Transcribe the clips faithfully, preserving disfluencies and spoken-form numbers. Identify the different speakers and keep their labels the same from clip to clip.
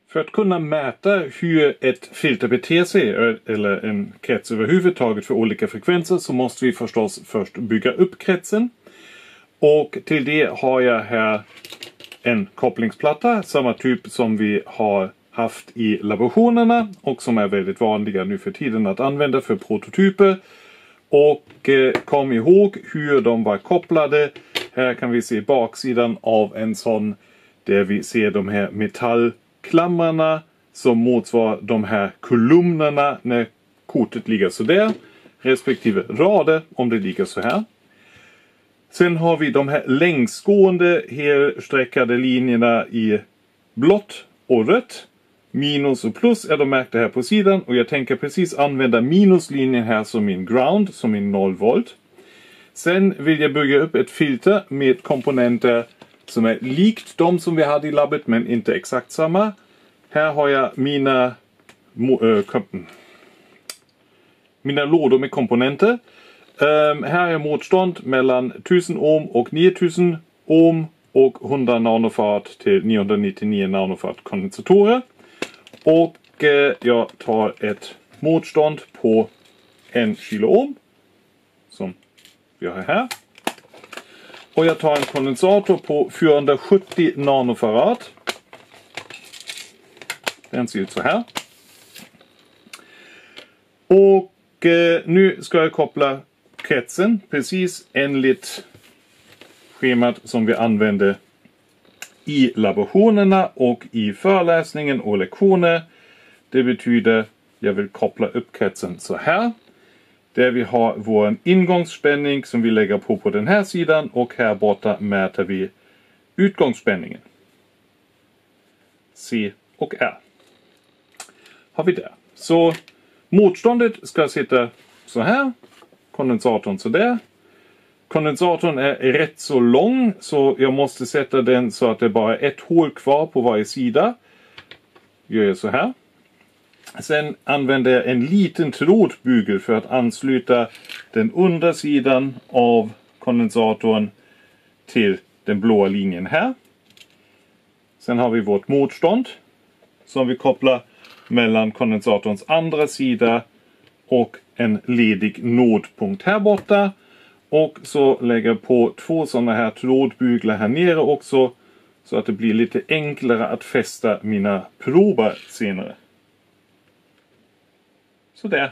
Speaker 1: För att kunna mäta hur ett filter beter sig, eller en krets överhuvudtaget för olika frekvenser, så måste vi förstås först bygga upp kretsen. Och till det har jag här en kopplingsplatta, samma typ som vi har haft i laborationerna och som är väldigt vanliga nu för tiden att använda för prototyper. Och eh, kom ihåg hur de var kopplade. Här kan vi se baksidan av en sån där vi ser de här metallklamrarna som motsvarar de här kolumnerna när kortet ligger så där, respektive rader om det ligger så här. Sen har vi de här längsgående helsträckade linjerna i blått och rött. Minus och plus är de märkta här på sidan, och jag tänker precis använda minuslinjen här som min ground, som min noll volt. Sen vill jag bygga upp ett filter med komponenter som är likt de som vi hade i labbet men inte exakt samma. Här har jag mina, äh, mina lådor med komponenter. Um, här är motstånd mellan tusen ohm och niotusen ohm och hundra nanofart till niohundranittionio nanofart kondensatorer. Och eh, jag tar ett motstånd på en kilo ohm som vi har här. Och jag tar en kondensator på fyrahundrasjuttio nanofarad. Den ser ut så här. Och eh, nu ska jag koppla kretsen precis enligt schemat som vi använde i laborationerna och i föreläsningen och lektioner. Det betyder jag vill koppla upp kretsen så här. Där vi har vår ingångsspänning som vi lägger på på den här sidan, och här borta mäter vi utgångsspänningen. C och R. Har vi där. Så motståndet ska sitta så här. Kondensatorn så där. Kondensatorn är rätt så lång, så jag måste sätta den så att det bara är ett hål kvar på varje sida. Gör jag så här. Sen använder jag en liten trådbugel för att ansluta den undersidan av kondensatorn till den blåa linjen här. Sen har vi vårt motstånd som vi kopplar mellan kondensatorns andra sida och en ledig nådpunkt här borta. Och så lägger jag på två sådana här trådbuglar här nere också, så att det blir lite enklare att fästa mina prober senare. Så där.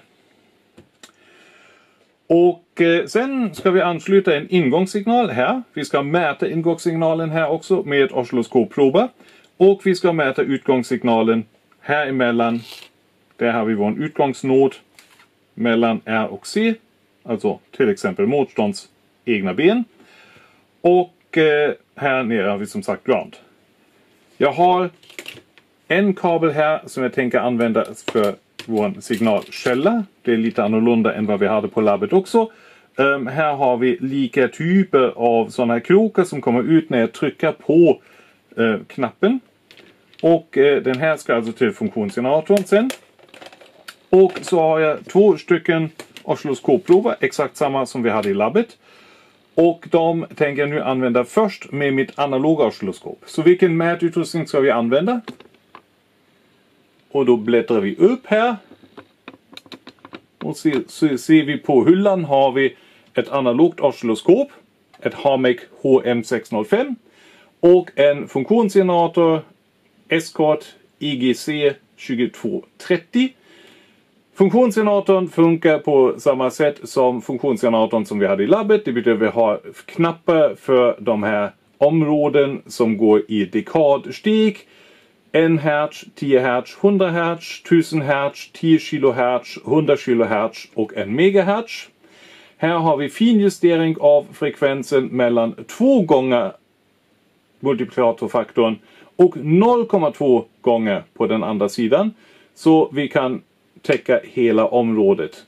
Speaker 1: Och eh, sen ska vi ansluta en ingångssignal här. Vi ska mäta ingångssignalen här också med ett oscilloskopprober. Och vi ska mäta utgångssignalen här emellan. Där har vi vår utgångsnod mellan R och C. Alltså till exempel motstånds egna ben. Och eh, här nere har vi som sagt ground. Jag har en kabel här som jag tänker använda för vår signalkälla. Det är lite annorlunda än vad vi hade på labbet också. Um, här har vi lika typer av sådana här krokar som kommer ut när jag trycker på uh, knappen. Och uh, den här ska alltså till funktionsgeneratorn sen. Och så har jag två stycken oscilloskopprover, exakt samma som vi hade i labbet. Och de tänker jag nu använda först med mitt analoga oscilloskop. Så vilken mätutrustning ska vi använda? Och då bläddrar vi upp här. Och så, så ser vi på hyllan har vi ett analogt oscilloskop. Ett Harmec H M sex noll fem. Och en funktionsgenerator Escort I G C tjugotvå trettio. Funktionsgeneratorn funkar på samma sätt som funktionsgeneratorn som vi hade i labbet. Det betyder att vi har knappar för de här områden som går i dekadsteg. en hertz, tio hertz, hundra hertz, tusen hertz, tio kilohertz, hundra kilohertz och en megahertz. Här har vi finjustering av frekvensen mellan två gånger multiplikatorfaktorn och noll komma två gånger på den andra sidan. Så vi kan täcka hela området.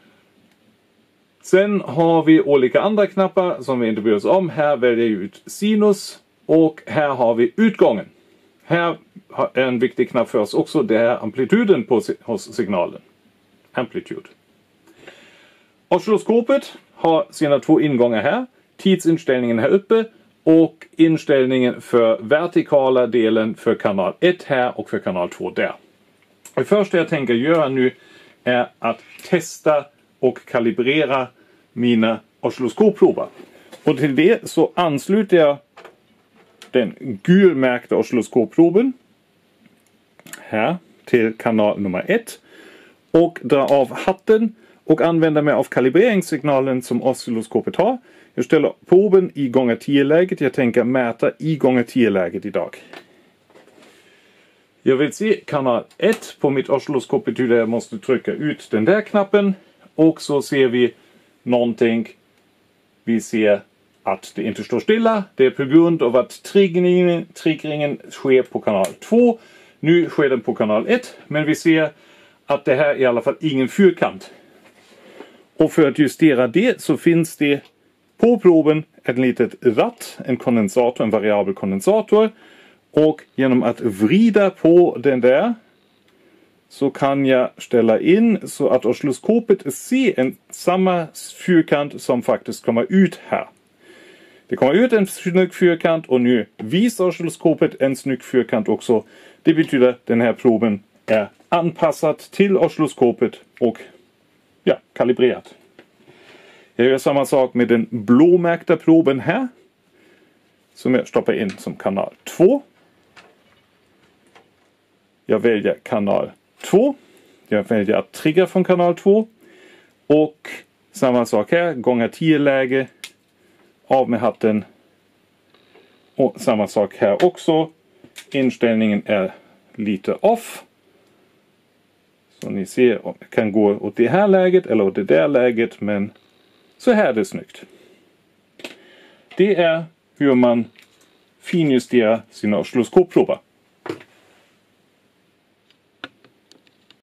Speaker 1: Sen har vi olika andra knappar som vi inte bryr oss om. Här väljer jag ut sinus och här har vi utgången. Här är en viktig knapp för oss också. Det är amplituden på, hos signalen. Amplitude. Oscilloskopet har sina två ingångar här. Tidsinställningen här uppe Och inställningen för vertikala delen för kanal ett här och för kanal två där. Det första jag tänker göra nu är att testa och kalibrera mina oscilloskopprober. Och till det så ansluter jag den gulmärkta oscilloskopproben här till kanal nummer ett och drar av hatten och använder mig av kalibreringssignalen som oscilloskopet har. Jag ställer proben i gånger tio-läget. Jag tänker mäta i gånger tio-läget idag. Jag vill se kanal ett på mitt oscilloskop, betyder jag måste trycka ut den där knappen. Och så ser vi någonting. Vi ser att det inte står stilla. Det är på grund av att triggeringen, triggeringen sker på kanal två. Nu sker den på kanal ett. Men vi ser att det här är i alla fall ingen fyrkant. Och för att justera det så finns det på proben ett litet ratt, en kondensator, en variabel kondensator. Och genom att vrida på den där så kan jag ställa in så att oscilloskopet ser en samma fyrkant som faktiskt kommer ut här. Det kommer ut en snygg fyrkant och nu visar oscilloskopet en snygg fyrkant också. Det betyder att den här proben är anpassad till oscilloskopet och ja, kalibrerat. Jag gör samma sak med den blåmärkta proben här. Som jag stoppar in som kanal två. Jag väljer kanal två. Jag väljer att trigga från kanal två. Och samma sak här. Gånger tio-läge. Av med hatten. Och samma sak här också. Inställningen är lite off. Så ni ser, jag kan gå åt det här läget eller åt det där läget. Men så här är det snyggt. Det är hur man finjusterar sina oscilloskopprober.